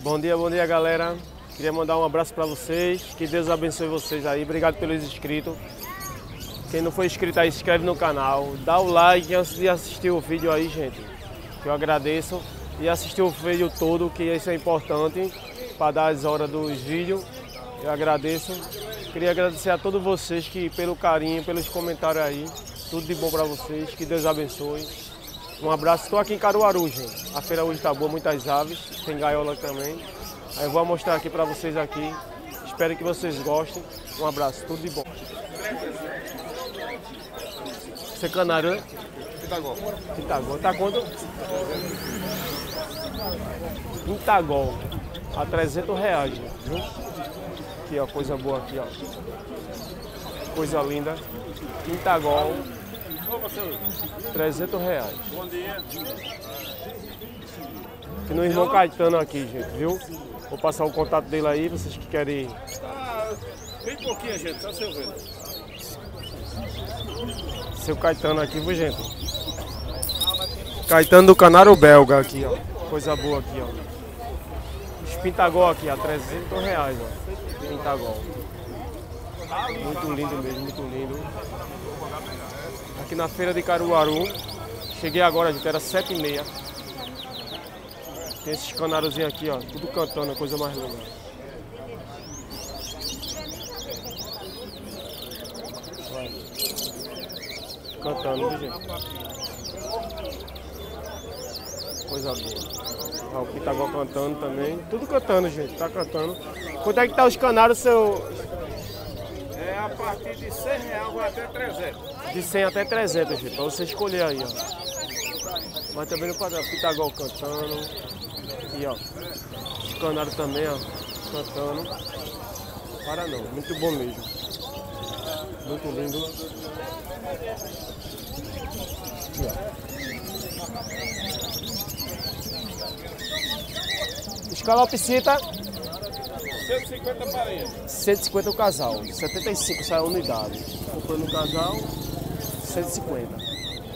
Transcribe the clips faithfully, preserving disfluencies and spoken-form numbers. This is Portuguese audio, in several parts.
Bom dia, bom dia, galera. Queria mandar um abraço para vocês. Que Deus abençoe vocês aí. Obrigado pelos inscritos. Quem não for inscrito aí, se inscreve no canal. Dá o like antes de assistir o vídeo aí, gente. Que eu agradeço. E assistir o vídeo todo, que isso é importante para dar as horas dos vídeos. Eu agradeço. Queria agradecer a todos vocês que pelo carinho, pelos comentários aí. Tudo de bom para vocês. Que Deus abençoe. Um abraço. Estou aqui em Caruaru, gente. A feira hoje tá boa, muitas aves. Tem gaiola também. Aí eu vou mostrar aqui para vocês aqui. Espero que vocês gostem. Um abraço. Tudo de bom. Você é canário, né? Pitagol. Pitagol. Tá quanto? Pitagol. A trezentos reais, viu? Aqui, ó. Coisa boa aqui, ó. Coisa linda. Pitagol. trezentos reais. Bom dia. Aqui no irmão Caetano aqui, gente, viu? Vou passar o contato dele aí, vocês que querem. Ah, bem pouquinho, gente, só seu vendo. Seu Caetano aqui, viu, gente? Caetano do Canário Belga aqui, ó. Coisa boa aqui, ó. Os Pitagol aqui, a trezentos reais, ó. Pitagol. Muito lindo mesmo, muito lindo. Aqui na feira de Caruaru. Cheguei agora, gente, era sete e meia. Tem esses canáriozinhos aqui, ó. Tudo cantando, a coisa mais linda. Olha. Cantando, viu, gente? Coisa boa. Ó, o Pitagol cantando também. Tudo cantando, gente. Tá cantando. Quanto é que tá os canários, seu... É a partir de cem reais vai até trezentos. De cem até trezentos, gente. Pra você escolher aí, ó. Mas também no padrão, Pitagol cantando. E ó, os canários também, ó, cantando. Para não, muito bom mesmo. Muito lindo. Aqui, ó. Escalopicita. cento e cinquenta parinhas. cento e cinquenta o casal. setenta e cinco sai a unidade. Comprando o casal, cento e cinquenta.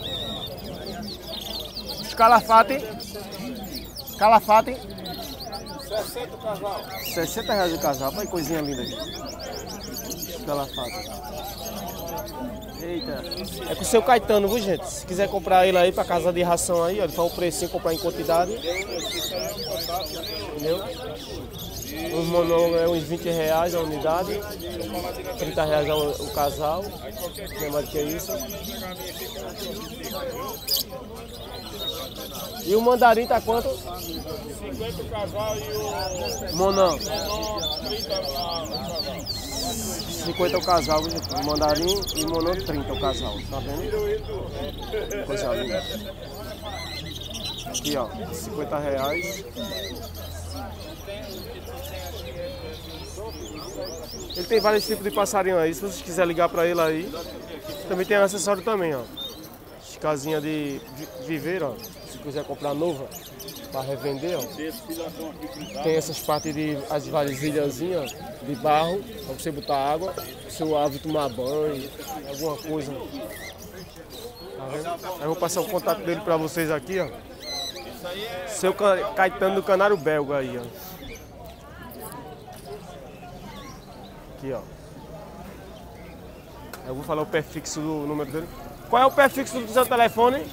Escalafate. Calafate. sessenta o casal. sessenta reais o casal. Olha que coisinha linda aqui. Calafate. Eita. É com o seu Caetano, viu, gente? Se quiser comprar ele aí pra casa de ração aí, ó, ele faz o precinho, comprar em quantidade. Entendeu? Uns monólogos é uns vinte reais a unidade. trinta reais o, o casal. Não é mais do que isso. E o mandarim tá quanto? cinquenta o casal e o... Monão. trinta o casal. cinquenta o casal, gente. O mandarim e monão trinta o casal. Tá vendo? Coisa linda. Aqui, ó. cinquenta reais. Ele tem vários tipos de passarinho aí. Se vocês quiserem ligar pra ele aí. Também tem acessório também, ó. Casinha de viveiro, ó. Se quiser comprar nova para revender, ó. Tem essas partes de as vasilhazinhas de barro para você botar água, seu ave tomar banho, alguma coisa. Tá vendo? Aí eu vou passar o contato dele para vocês aqui, ó. Seu Caetano do Canário Belga aí, ó. Aqui, ó. Eu vou falar o prefixo do número dele. Qual é o prefixo do seu telefone?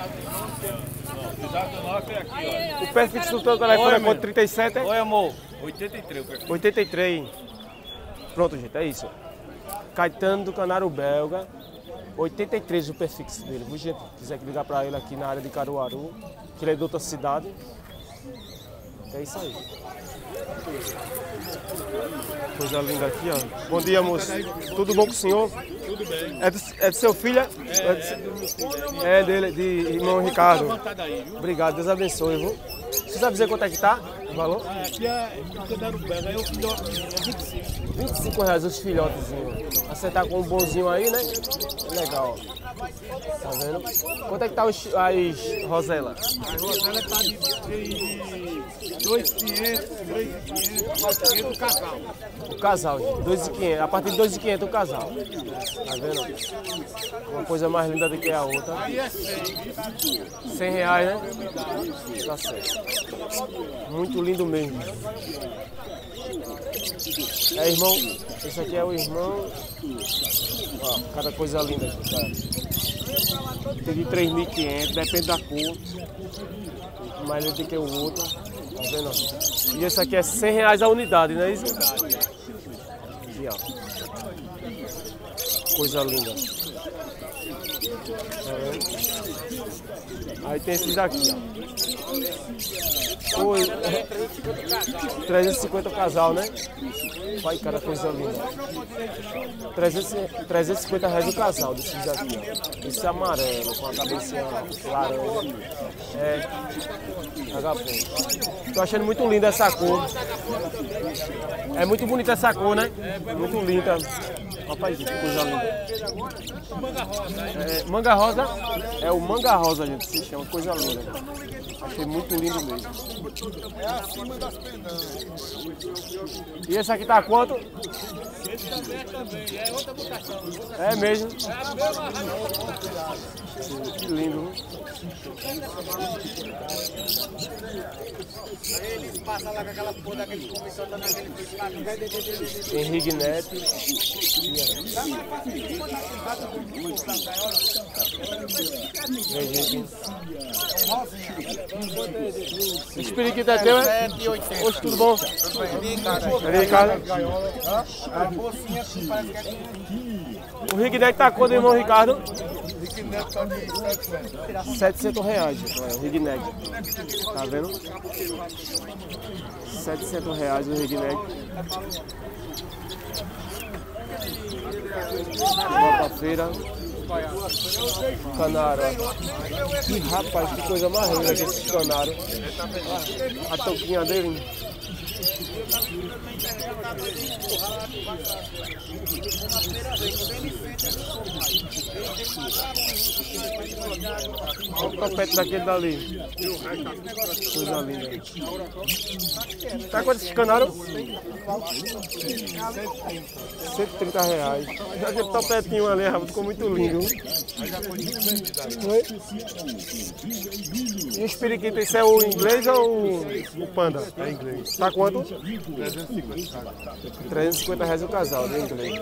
O prefixo do seu telefone é quanto? trinta e sete? Oi, amor. oitenta e três. oitenta e três. Pronto, gente, é isso. Caetano do Canário Belga. oitenta e três o prefixo dele. Se gente quiser ligar para ele aqui na área de Caruaru, que ele é de outra cidade. É isso aí. Coisa linda aqui, ó. Bom dia, moço. Tudo bom com o senhor? Tudo bem. É do, é do seu filho? É, É, de, é do meu filho. é dele, de irmão Ricardo. Aí, viu? Obrigado, Deus abençoe, viu? Você sabe dizer quanto é que tá? O valor? Ah, aqui é o Canário Belga, aí o filhote é vinte e cinco. vinte e cinco reais os filhotezinhos. Acertar com um bonzinho aí, né? Legal. Tá vendo? Quanto é que tá os, as Rosela? A Rosela tá de, de dois mil e quinhentos, três mil e quinhentos, quatro mil e quinhentos o casal. O casal, gente. dois mil e quinhentos. A partir de dois mil e quinhentos o casal. Tá vendo? Uma coisa mais linda do que a outra. Aí é cem. cem reais, né? Tá certo. Muito Muito lindo mesmo. É irmão, esse aqui é o irmão. Ó, cada coisa linda aqui, cara. Tem de três mil e quinhentos, depende da cor. Mais lindo do que o outro. Tá vendo? E esse aqui é cem reais a unidade, não é isso? Aqui, ó. Coisa linda. Tá vendo? Aí tem esses daqui, ó. Oi, trezentos e cinquenta o casal, né? Vai, cara, coisa linda. trezentos e cinquenta reais o casal desses aqui, ó. Esse amarelo, com a cabecinha laranja. É. H P. Tô achando muito linda essa cor. É muito bonita essa cor, né? Muito linda. Rapaz, que coisa linda. É, manga rosa é o manga rosa, gente. Se chama, coisa linda. Achei muito lindo mesmo. É acima das penas. E esse aqui tá quanto? Esse também é também, é outra mutação. É mesmo? É a mesma raiz. Que lindo, viu? Aí eles passam lá com aquela porra daquele comissão da naquele Henrique Neto. Vem, gente. Esse periquito é teu, é? Oxe, tudo bom? Peraí, Ricardo. A bolsinha aqui parece que é O Rick Neck tá quanto, irmão Ricardo? Rick Neck tá de setecentos. setecentos reais, gente. Olha, o Rick Neck. Tá vendo? setecentos reais o Rick Neck. Vou pra feira. Canário. Que rapaz, que coisa mais linda que esse canário. A touquinha dele. Olha o topete daquele dali. Coisa linda. Tá quanto esse canário? cento e trinta reais. Aquele topetinho ali, ficou muito lindo. Oi? E os periquitos, esse é o inglês ou o panda? É inglês. Tá quanto? trezentos e cinquenta. trezentos e cinquenta reais o casal, né, inglês?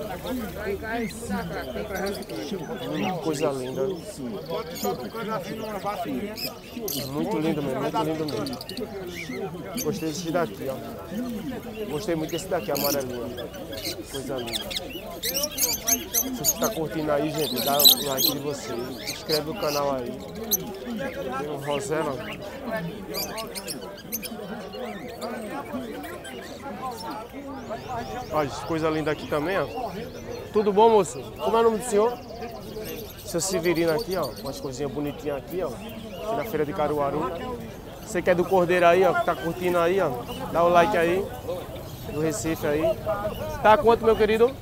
Hum, coisa linda. Muito lindo mesmo, muito lindo mesmo. Gostei desse daqui, ó. Gostei muito desse daqui, amarelinho. Coisa linda. Se você está curtindo aí, gente, dá o like de vocês. Se inscreve no canal aí. Tem um Rosela. Olha, coisa linda aqui também, ó. Tudo bom, moço? Como é o nome do senhor? Seu Severino aqui, ó. Umas coisinhas bonitinhas aqui, ó. Aqui na feira de Caruaru. Você que é do Cordeiro aí, ó, que tá curtindo aí, ó. Dá o like aí. Do Recife aí. Tá quanto, meu querido?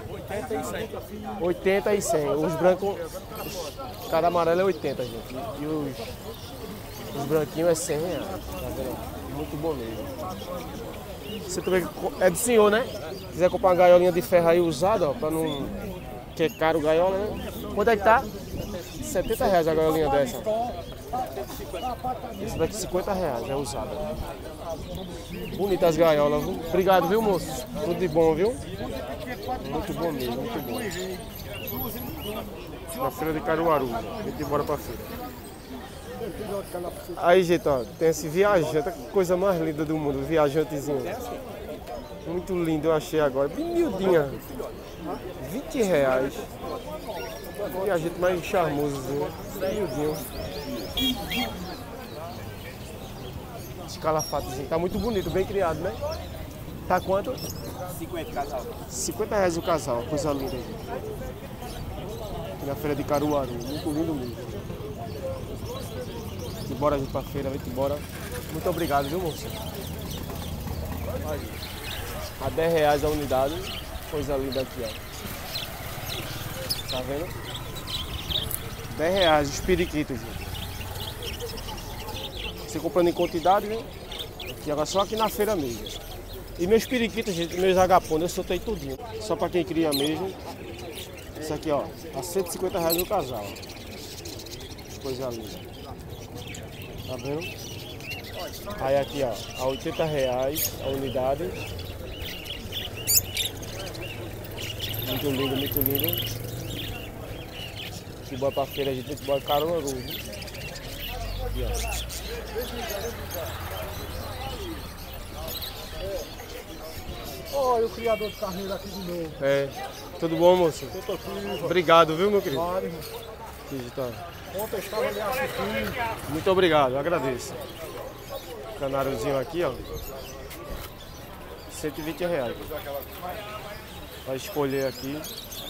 oitenta e cem. Os brancos, os, cada amarelo é oitenta, gente. E os, os branquinhos é cem reais. Tá vendo? Muito bom mesmo. Você também é do senhor, né? Se quiser comprar uma gaiolinha de ferro aí usada, ó, pra não. Que é caro gaiola, né? Quanto é que tá? setenta reais a gaiolinha dessa. Esse daqui cinquenta reais, é usada. Bonitas gaiolas, viu? Obrigado, viu, moço? Tudo de bom, viu? Muito bom mesmo, muito bom. Na feira de Caruaru, a gente bora pra feira. Aí, gente, ó, tem esse viajante, que coisa mais linda do mundo, viajantezinho. Muito lindo, eu achei agora, bem miudinha. vinte reais. Viajante mais charmosozinho, miudinho. Escalafatozinho, tá muito bonito, bem criado, né? Tá quanto? cinquenta casal. cinquenta reais o casal, coisa linda, gente. Aqui na feira de Caruaru, muito lindo mesmo. E bora vir pra feira, vem embora. Muito obrigado, viu, moço? A dez reais a unidade, coisa linda aqui, ó. Tá vendo? dez reais os periquitos, gente. Você comprando em quantidade, né? Aqui, agora só aqui na feira mesmo. E meus periquitos, gente, meus agapones, eu soltei tudinho. Só pra quem cria mesmo. Isso aqui, ó, a cento e cinquenta reais o casal. Coisa linda. Tá vendo? Aí aqui, ó, a oitenta reais a unidade. Muito lindo, muito lindo. Se bora pra feira, a gente tem que bora Caruaru. Aqui, ó. Olha o criador de carneiro aqui de novo. É. Tudo bom, moço? Obrigado, viu, meu querido? Claro. Aqui, tá. Ontem eu estava ali assistindo. Muito obrigado, eu agradeço. Canáriozinho aqui, ó. cento e vinte reais. Vai escolher aqui.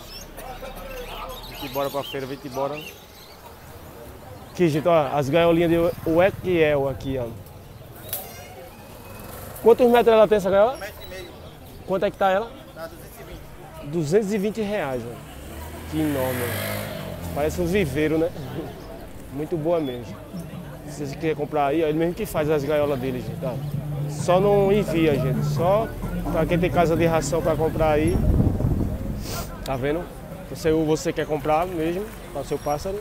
Vem embora pra feira, vem embora. Aqui, gente, ó, as gaiolinhas de Uequiel aqui, ó. Quantos metros ela tem, essa gaiola? Um metro e meio. Quanto é que tá ela? Tá duzentos e vinte. duzentos e vinte reais, ó. Que enorme, ó. Parece um viveiro, né? Muito boa mesmo. Se você quiser comprar aí, ó, ele mesmo que faz as gaiolas dele, gente, ó. Só não envia, gente. Só pra quem tem casa de ração pra comprar aí. Tá vendo? Você, você quer comprar mesmo, para o seu pássaro.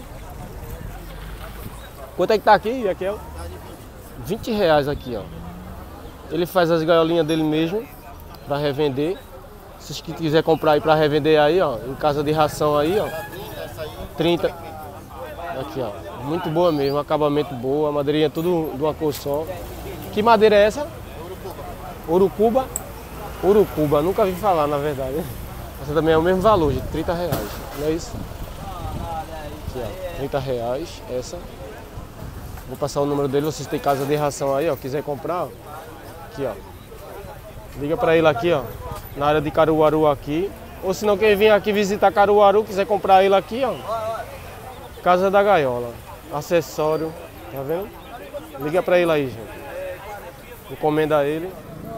Quanto é que tá aqui, aqui, ó? vinte reais aqui, ó. Ele faz as gaiolinhas dele mesmo, para revender. Se você quiser comprar aí para revender aí, ó, em casa de ração aí, ó. trinta. Aqui, ó. Muito boa mesmo, acabamento boa, a madeirinha tudo de uma cor só. Que madeira é essa? Urucuba. Urucuba, nunca vi falar, na verdade. Essa também é o mesmo valor, de trinta reais. Não é isso? Aqui, ó, trinta reais, essa. Vou passar o número dele, vocês têm casa de ração aí, ó, quiser comprar, ó. Aqui, ó. Liga pra ele aqui, ó, na área de Caruaru aqui. Ou se não, quem vir aqui visitar Caruaru, quiser comprar ele aqui, ó. Casa da Gaiola. Acessório, tá vendo? Liga pra ele aí, gente. Encomenda ele.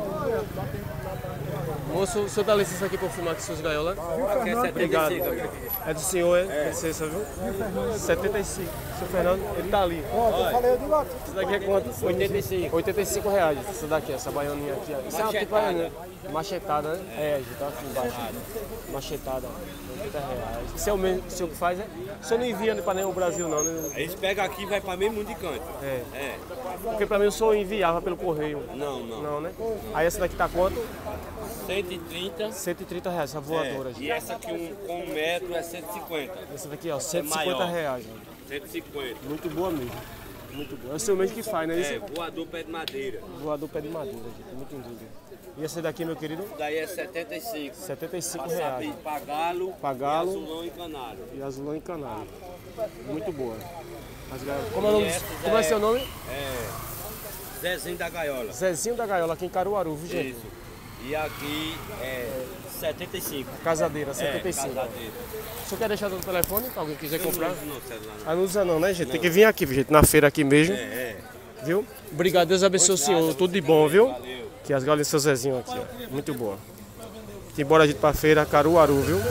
Moço, o senhor dá licença aqui para filmar aqui suas gaiolas? Aqui é Obrigado. É do senhor, é? é. Licença, viu? setenta e cinco. Seu Fernando, ele tá ali. Ó, eu falei, eu digo aqui. Isso daqui é quanto? oitenta e cinco. oitenta e cinco reais. Essa daqui, essa baioninha aqui, ó. Isso é uma tipo baianinha. Machetada, né? É, gente, tá aqui embaixo. Machetada. oitenta reais. Isso é o mesmo, o senhor que faz, é? O senhor não envia para nenhum Brasil, não, né? Eles pegam aqui e vai para meio mundo de canto. É. É. Porque para mim o senhor enviava pelo correio. Não, não. Não, né? Aí essa daqui tá quanto? cento e trinta. cento e trinta reais, essa voadora. É. Gente. E essa aqui um, com um metro é cento e cinquenta. Essa daqui, ó, cento e cinquenta reais. Gente. cento e cinquenta. Muito boa mesmo. Muito boa. É o seu mesmo que faz, né? Isso? É, voador pé de madeira. Voador pé de madeira, gente. Muito lindo. E esse daqui, meu querido? Daí é setenta e cinco. setenta e cinco Passar reais. para galo, Pagá-lo. azulão e canário. E azulão e canário. Muito boa. As gaiolas. Como é, o nome, como é seu nome? É. Zezinho da Gaiola. Zezinho da Gaiola, aqui em Caruaru, viu, gente? Isso. E aqui é setenta e cinco. Casadeira, setenta e cinco. É, casadeira. O senhor quer deixar o telefone para alguém quiser comprar? Não, não, celular não. Ah, não usa não, né, gente? Tem que vir aqui, gente, na feira aqui mesmo. É, é. Viu? Obrigado, Deus abençoe o senhor. Tudo de bom, viu? Valeu. Que as galinhas do seu Zezinho aqui, ó. Muito boa. Embora a gente pra feira, Caruaru, viu?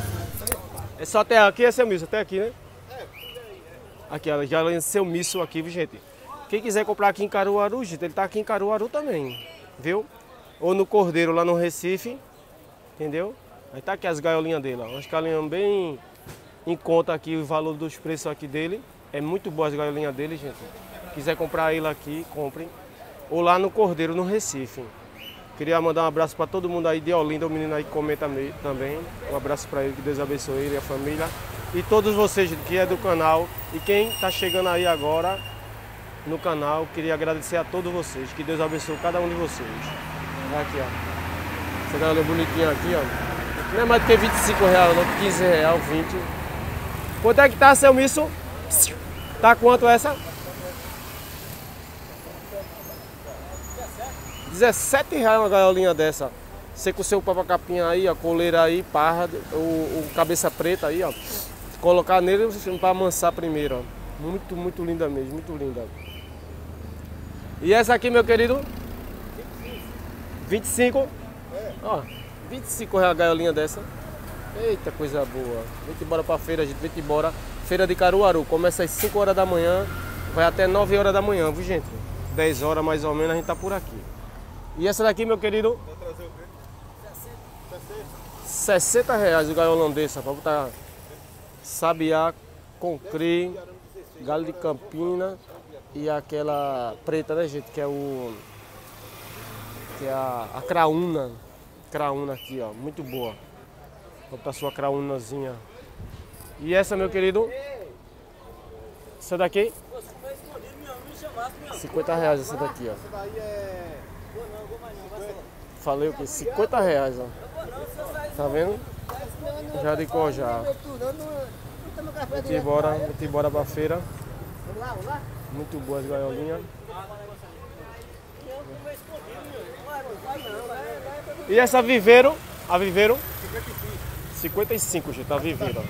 É só até aqui, é seu misso, até aqui, né? Aqui, ó, galinha do seu misso aqui, viu, gente? Quem quiser comprar aqui em Caruaru, gente, ele tá aqui em Caruaru também, viu? Ou no Cordeiro, lá no Recife, entendeu? Aí tá aqui as gaiolinhas dele, ó. Umas galinhas bem em conta aqui, o valor dos preços aqui dele. É muito boa as gaiolinhas dele, gente. Quiser comprar ele aqui, comprem. Ou lá no Cordeiro, no Recife. Queria mandar um abraço para todo mundo aí de Olinda, o menino aí que comenta também. Um abraço para ele, que Deus abençoe ele e a família. E todos vocês que é do canal. E quem está chegando aí agora no canal, queria agradecer a todos vocês. Que Deus abençoe cada um de vocês. Aqui, ó. Essa galinha bonitinha aqui, ó. Não é mais do que vinte e cinco reais, não, quinze reais, vinte. Quanto é que tá, seu misso? Tá quanto essa? dezessete reais uma gaiolinha dessa. Você com o seu papacapinha aí, a coleira aí, parra, o, o cabeça preta aí, ó. Colocar nele para amansar primeiro, ó. Muito, muito linda mesmo, muito linda. E essa aqui, meu querido? vinte e cinco? Ó, vinte e cinco reais a gaiolinha dessa. Eita, coisa boa. Vem embora pra feira, gente. Vem embora. Feira de Caruaru. Começa às cinco horas da manhã. Vai até nove horas da manhã, viu, gente? dez horas mais ou menos a gente tá por aqui. E essa daqui, meu querido? sessenta reais o gaiolão desse, pra botar sabiá, concri, galho de Campina. e aquela preta, né, gente, que é o que é a, a craúna, craúna aqui, ó, muito boa. Vou botar sua craunazinha. E essa, meu querido? Essa daqui? cinquenta reais essa daqui, ó. Falei o quê? cinquenta reais, ó. Tá vendo? Já de cor já. Vou embora, vou embora pra feira. Muito boas gaiolinhas. E essa viveiro? A viveiro? cinquenta e cinco, gente, a viveiro.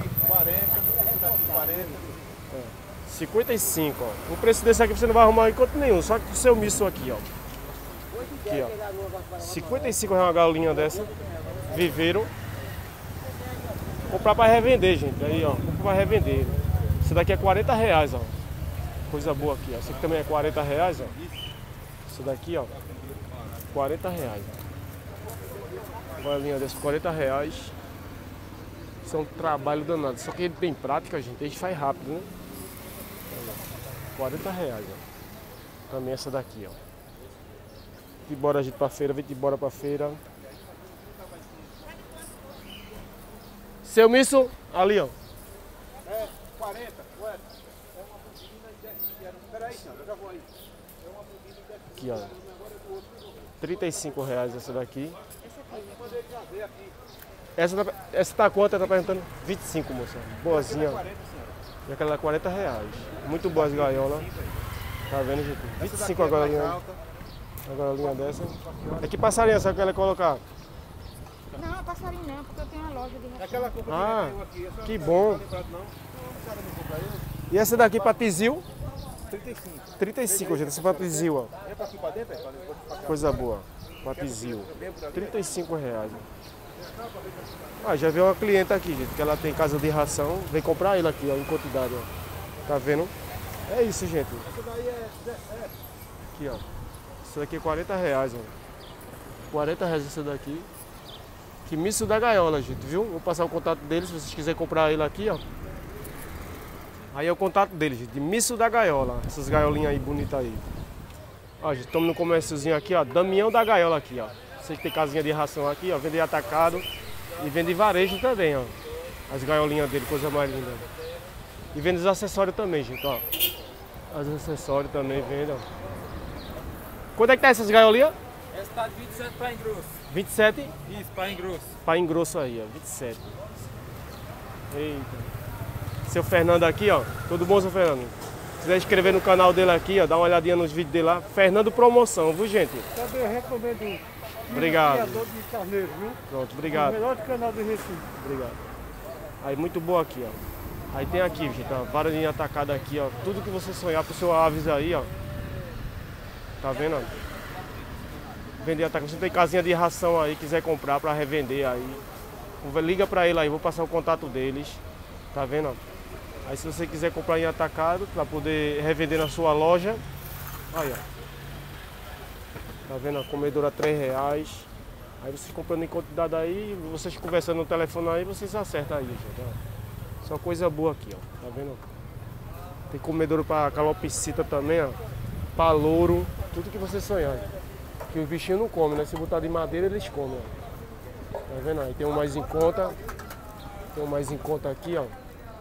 cinquenta e cinco, ó. O preço desse aqui você não vai arrumar em canto nenhum, só que o seu misto aqui, ó. Aqui, ó. cinquenta e cinco reais uma galinha dessa. Viveiro. Comprar pra revender, gente. Aí, ó. Comprar pra revender. Esse daqui é quarenta reais, ó. Coisa boa aqui, ó. Esse aqui também é quarenta reais, ó. Esse daqui, ó. quarenta reais, ó. Galinha dessa, quarenta reais. Isso é um trabalho danado. Só que ele tem prática, gente. A gente faz rápido, né? quarenta reais, ó. Também essa daqui, ó. Vem embora, gente, pra feira. Vem embora pra feira. Seu misto, ali, ó. É, quarenta, ué. É uma bobina e dez que era. Peraí, eu já vou aí. É uma bobina e dez. Aqui, ó. trinta e cinco reais essa daqui. Essa tá, essa tá quanto? Ela tá perguntando? vinte e cinco, moça. Boazinha. E aquela é quarenta reais. Muito boas gaiolas. Tá vendo, gente? vinte e cinco agora a gaiolinha. A gaiolinha dessa. É que passarinho essa que ela colocar? Não, passarinho não, porque eu tenho uma loja de ração. Aquela compra Ah, que aqui, que bom. E essa daqui pra Tizil? trinta e cinco. trinta e cinco, gente. Essa pra Tizil, ó. É pra aqui pra dentro? É pra dentro, pra cá. Coisa boa. Pra Tizil. trinta e cinco reais. Ah, já veio uma cliente aqui, gente, que ela tem casa de ração. Vem comprar ele aqui, ó, em quantidade, ó. Tá vendo? É isso, gente. Essa daí é dezessete. Aqui, ó. Isso daqui é quarenta reais, ó. quarenta reais essa daqui. Que misto da gaiola, gente, viu? Vou passar o contato deles, se vocês quiserem comprar ele aqui, ó. Aí é o contato deles, gente, de misto da gaiola. Essas gaiolinhas aí, bonitas aí. Ó, gente, estamos no comérciozinho aqui, ó. Damião da gaiola aqui, ó. Vocês tem casinha de ração aqui, ó. Vende atacado e vende varejo também, ó. As gaiolinhas dele, coisa mais linda. E vende os acessórios também, gente, ó. Os acessórios também vende, ó. Quanto é que tá essas gaiolinhas? Essa tá de vinte e sete para engrosso. vinte e sete? Isso, para engrosso. Para engrosso aí, ó. vinte e sete. Eita. Seu Fernando aqui, ó. Tudo bom, seu Fernando? Se quiser inscrever no canal dele aqui, ó. Dá uma olhadinha nos vídeos dele lá. Fernando Promoção, viu, gente? Também eu recomendo. Obrigado. Criador de carneiro, viu? Pronto, O obrigado. melhor canal do Recife. Obrigado. Aí, muito boa aqui, ó. Aí tem aqui, gente, ó. Várias linhas atacadas aqui, ó. Tudo que você sonhar pro seu aves aí, ó. Tá vendo, ó? Vender atacado. Você tem casinha de ração aí, quiser comprar pra revender aí. Liga pra ele aí, vou passar o contato deles. Tá vendo, ó? Aí se você quiser comprar em atacado pra poder revender na sua loja. Aí, ó. Tá vendo? A comedora três reais. Aí vocês comprando em quantidade aí, vocês conversando no telefone aí, vocês acertam aí, gente. Ó. Só coisa boa aqui, ó. Tá vendo? Tem comedouro pra calopsita também, ó. Pra louro, tudo que você sonhar. Que os bichinhos não comem, né? Se botar de madeira, eles comem, ó. Tá vendo? Aí tem um mais em conta. Tem um mais em conta aqui, ó.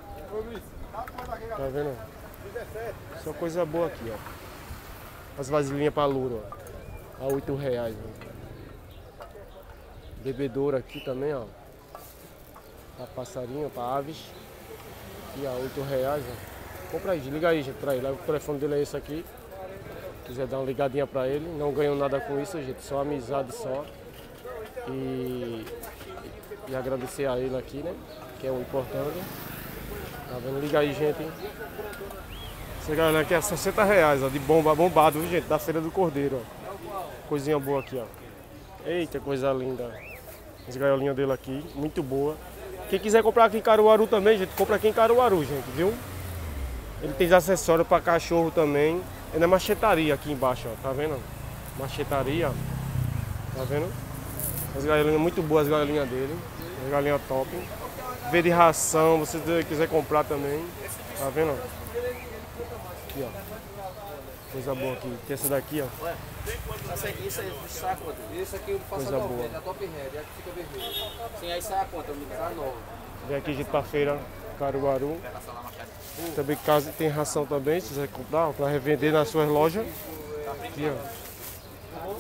Tá vendo? Só coisa boa aqui, ó. As vasilhinhas pra louro, ó. A oito reais, ó. Bebedouro aqui também, ó. Pra passarinho, pra aves. Aqui a oito reais, ó. Compra aí, liga aí, gente, pra ele. O telefone dele é esse aqui. Se quiser dar uma ligadinha pra ele. Não ganham nada com isso, gente. Só amizade só. E, e agradecer a ele aqui, né? Que é o importante. Tá vendo? Liga aí, gente. Essa galera aqui é sessenta reais, ó. De bomba, bombado, viu, gente? Da Feira do Cordeiro, ó. Coisinha boa aqui, ó. Eita, coisa linda. As gaiolinhas dele aqui, muito boa. Quem quiser comprar aqui em Caruaru também, gente, compra aqui em Caruaru, gente, viu? Ele tem acessórios para cachorro também. Ele é machetaria aqui embaixo, ó. Tá vendo? Machetaria, ó. Tá vendo? As gaiolinhas muito boas, as gaiolinhas dele. As gaiolinhas top. Vê de ração, se você quiser comprar também. Tá vendo? Aqui, ó. Coisa boa aqui. Tem essa daqui, ó. Ué, essa aqui, isso aí, sai a conta. Esse aqui eu faço Coisa a boa. noventa, a top head, é a que fica vermelho. Sim, aí sai a conta, me dá nova. Vem aqui, gente, pra feira Caruaru. Também casa tem ração também, se quiser comprar, para revender nas suas lojas. Aqui, ó.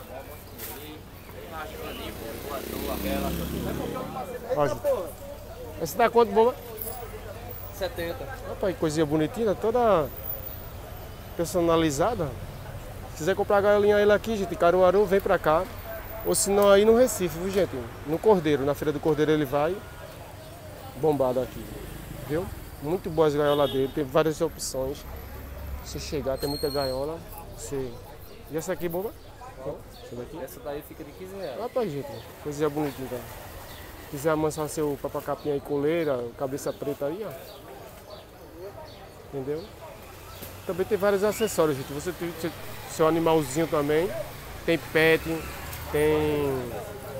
Ó, gente. Essa dá quanto, boba? setenta. Rapaz, que coisinha bonitinha, toda personalizada. Se quiser comprar a gaiolinha ele aqui, gente, em Caruaru, vem pra cá. Ou se não, aí no Recife, viu, gente? No Cordeiro, na Feira do Cordeiro ele vai. Bombado aqui, viu? Muito boas as gaiolas dele, tem várias opções. Se chegar, tem muita gaiola. Você... E essa aqui, boba? Essa daqui? Essa daí fica de quinze reais. Rapaz, gente, coisinha bonitinha. Tá? Se quiser amansar seu papacapinha e coleira, cabeça preta aí, ó. Entendeu? Também tem vários acessórios, gente. Você tem seu, seu animalzinho também. Tem pet, tem...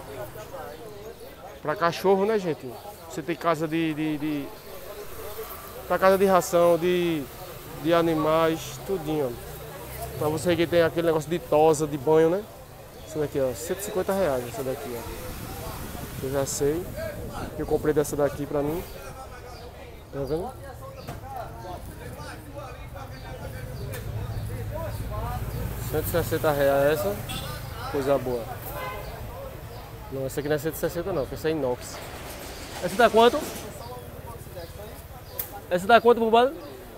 Pra cachorro, né, gente? Você tem casa de... de, de... Pra casa de ração, de, de animais, tudinho. Pra você que tem aquele negócio de tosa, de banho, né? Essa daqui, ó, cento e cinquenta reais, essa daqui, ó. Eu já sei. Eu comprei dessa daqui pra mim. Tá vendo? cento e sessenta reais essa. Coisa boa. Não, essa aqui não é cento e sessenta não, porque essa é inox. Essa dá quanto? Essa dá quanto, bobado?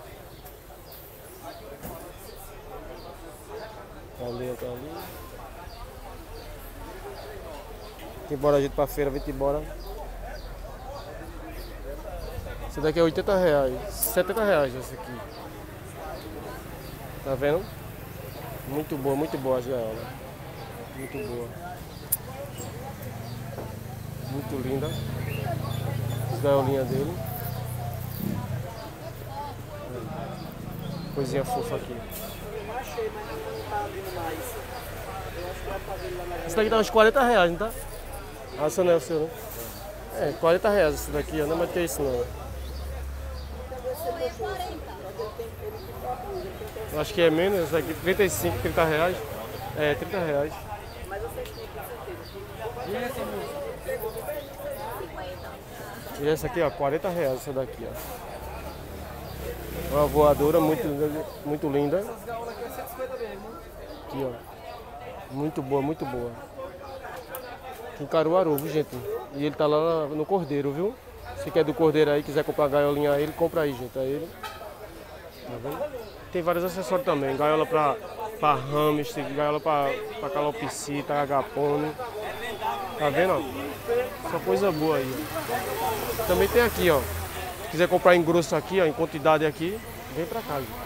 Tá ali, tá ali. Vem embora, gente, pra feira, vem embora. Essa daqui é oitenta reais, setenta reais essa aqui. Tá vendo? Muito boa, muito boa as gaiolas. Muito boa. Muito linda. As gaiolinhas dele. Coisinha fofa aqui. Esse daqui tá uns quarenta reais, não tá? Ah, essa não é o seu, né? É, quarenta reais esse daqui, ó. Não é mais que isso não. Eu acho que é menos, esse daqui trinta e cinco, trinta reais. É, trinta reais. E essa aqui, ó, quarenta reais essa daqui, ó. Uma voadora muito, muito linda. Aqui, ó. Muito boa, muito boa. Aqui em Caruaru, viu, gente? E ele tá lá no Cordeiro, viu? Se quer do Cordeiro aí, quiser comprar a gaiolinha aí, ele compra aí, gente. Aí ele. Tá vendo? Tem vários acessórios também. Gaiola pra, pra hamster, gaiola pra, pra calopsita, agapone. Tá vendo, ó? Só coisa boa aí, ó. Também tem aqui, ó. Se quiser comprar em grosso aqui, ó, em quantidade aqui, vem pra cá, gente.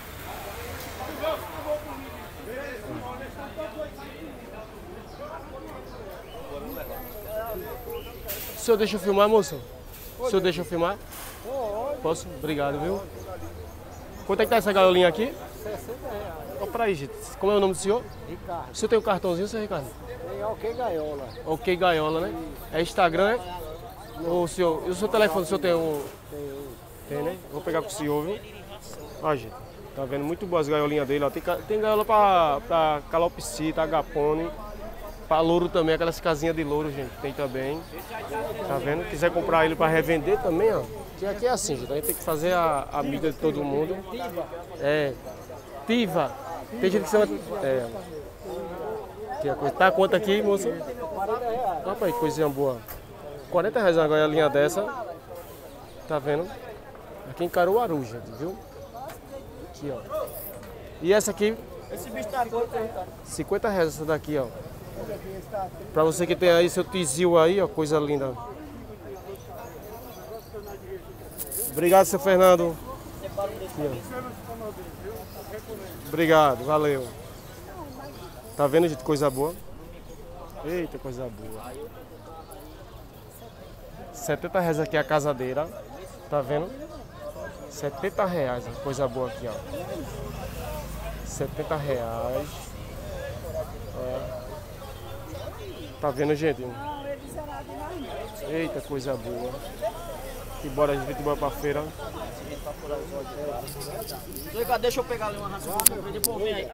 O senhor deixa eu filmar, moça? O senhor deixa eu filmar? Posso? Obrigado, viu? Quanto é que tá essa gaiolinha aqui? sessenta reais. Olha pra aí, gente. Como é o nome do senhor? Ricardo. O senhor tem um cartãozinho, seu Ricardo? Tem ok gaiola. Ok, gaiola, né? É Instagram, né? O senhor, e o seu telefone, o senhor tem um... Tem, né? Vou pegar com o senhor, viu? Ó, gente. Tá vendo? Muito boas gaiolinhas dele, ó. Tem, tem gaiola pra, pra calopsita, agapone. Pra louro também, aquelas casinhas de louro, gente. Tem também. Tá vendo? Quiser comprar ele pra revender também, ó. Que aqui é assim, gente. A gente tem que fazer a, a mídia de todo mundo. É. Tiva. Tem gente que chama... É. Aqui a coisa. Tá quanto aqui, moça? Rapaz, que coisinha boa. quarenta reais uma gaiolinha dessa. Tá vendo? Aqui em Caruaru, gente, viu? Aqui, ó. E essa aqui? Esse bicho tá doido, tá? cinquenta reais essa daqui, ó. Pra você que tem aí seu tizil aí, ó, coisa linda. Obrigado, seu Fernando. Aqui, obrigado, valeu. Tá vendo, gente, coisa boa? Eita, coisa boa. setenta reais aqui a casadeira. Tá vendo? setenta reais, coisa boa aqui, ó. setenta reais. É. Tá vendo, gente? Eita, coisa boa. E bora, a gente bora pra feira. Deixa eu pegar ali uma ração, depois vem aí.